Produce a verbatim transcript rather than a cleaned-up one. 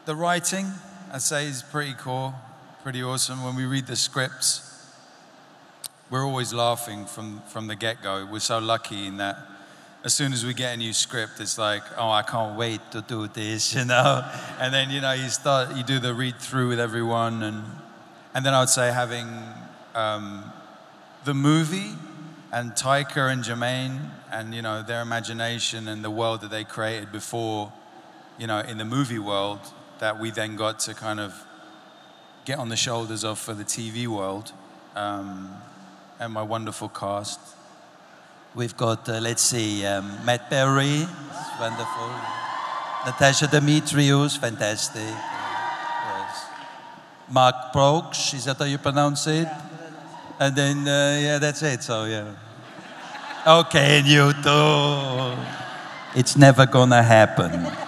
the writing, I'd say, is pretty cool, pretty awesome. When we read the scripts, we're always laughing from, from the get-go. We're so lucky in that as soon as we get a new script, it's like, oh, I can't wait to do this, you know? And then, you know, you start, you do the read-through with everyone. And, and then I would say having um, the movie and Taika and Jermaine and, you know, their imagination and the world that they created before, you know, in the movie world, that we then got to kind of get on the shoulders of for the T V world. Um, and my wonderful cast. We've got, uh, let's see, um, Matt Berry, it's wonderful. Natasha Demetrius, fantastic. Yes. Mark Brooks, is that how you pronounce it? And then, uh, yeah, that's it, so yeah. Okay, and you too. It's never gonna happen.